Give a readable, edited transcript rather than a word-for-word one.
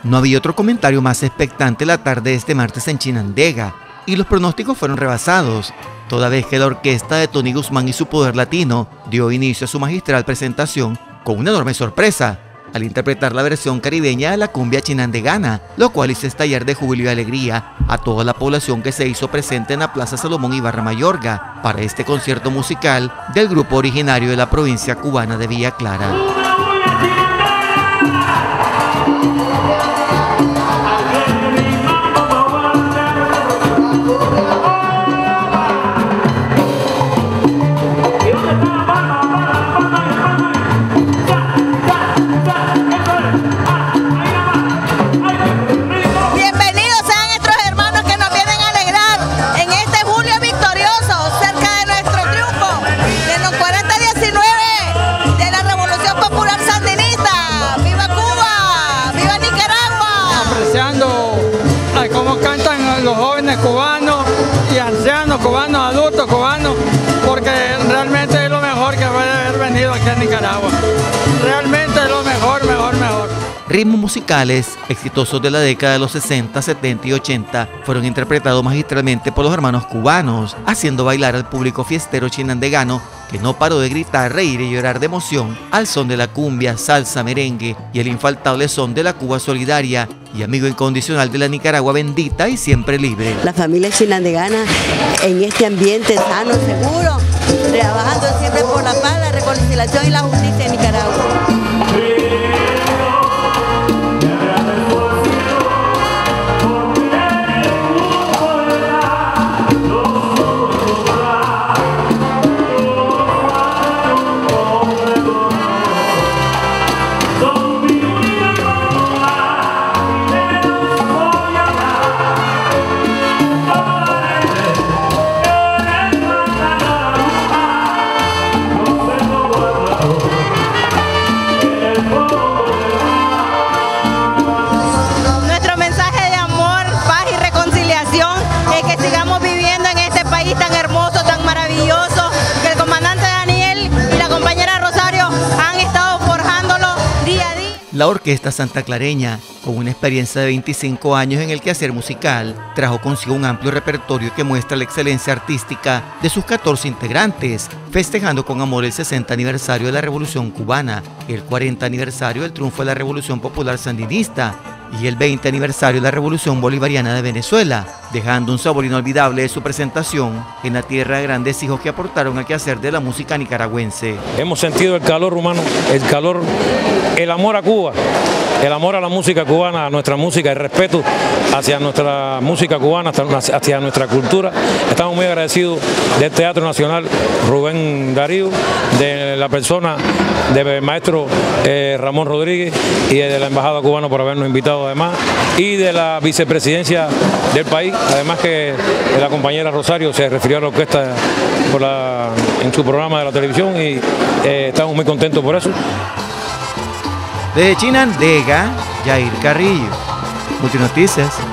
No había otro comentario más expectante la tarde de este martes en Chinandega, y los pronósticos fueron rebasados, toda vez que la orquesta de Tony Guzmán y su Poder Latino dio inicio a su magistral presentación con una enorme sorpresa, al interpretar la versión caribeña de la cumbia chinandegana, lo cual hizo estallar de júbilo y alegría a toda la población que se hizo presente en la Plaza Salomón Ibarra Mayorga para este concierto musical del grupo originario de la provincia cubana de Villa Clara. Cómo cantan los jóvenes cubanos y ancianos cubanos, adultos cubanos, porque realmente es lo mejor que puede haber venido aquí a Nicaragua. Realmente es lo mejor. Ritmos musicales exitosos de la década de los 60, 70 y 80 fueron interpretados magistralmente por los hermanos cubanos, haciendo bailar al público fiestero chinandegano que no paró de gritar, reír y llorar de emoción al son de la cumbia, salsa, merengue y el infaltable son de la Cuba solidaria y amigo incondicional de la Nicaragua bendita y siempre libre. La familia chinandegana en este ambiente sano, seguro, trabajando siempre por la paz, la reconciliación y la justicia en Nicaragua. La Orquesta Santaclareña, con una experiencia de 25 años en el quehacer musical, trajo consigo un amplio repertorio que muestra la excelencia artística de sus 14 integrantes, festejando con amor el 60 aniversario de la Revolución Cubana, el 40 aniversario del triunfo de la Revolución Popular Sandinista y el 20 aniversario de la Revolución Bolivariana de Venezuela, dejando un sabor inolvidable de su presentación en la tierra de grandes hijos que aportaron al quehacer de la música nicaragüense. Hemos sentido el calor humano, el amor a Cuba, el amor a la música cubana, a nuestra música, el respeto hacia nuestra música cubana, hacia nuestra cultura. Estamos muy agradecidos del Teatro Nacional Rubén Darío, de la persona del maestro Ramón Rodríguez y de la Embajada Cubana por habernos invitado además, y de la vicepresidencia del país, además que la compañera Rosario se refirió a la orquesta en su programa de la televisión y estamos muy contentos por eso. Desde Chinandega, Yair Carrillo, Multinoticias.